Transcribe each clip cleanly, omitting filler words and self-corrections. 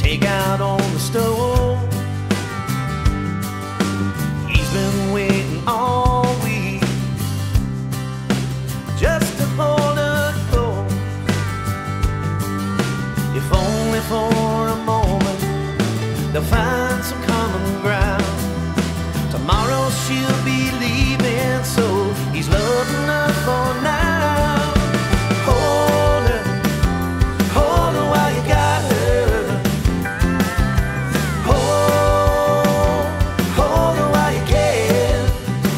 takeout on the stove. He's been waiting all week just to hold her close. If only for a moment they'll find some common ground. Tomorrow she'll be leaving, so he's loving her for now. Hold her while you got her. Hold her while you can.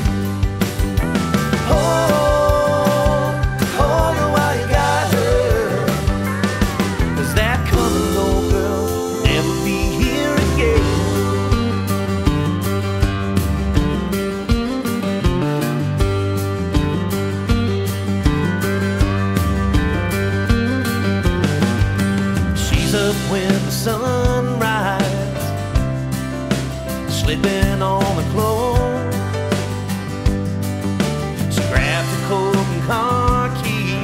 Hold her while you got her. 'Cause that come and go girl will never be here again. She's up with the sunrise, slipping on the clothes. She grabbed a coat and car key,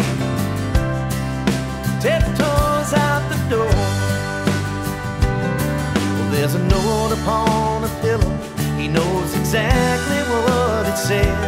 tiptoes out the door. Well, there's a note upon a pillow, he knows exactly what it says.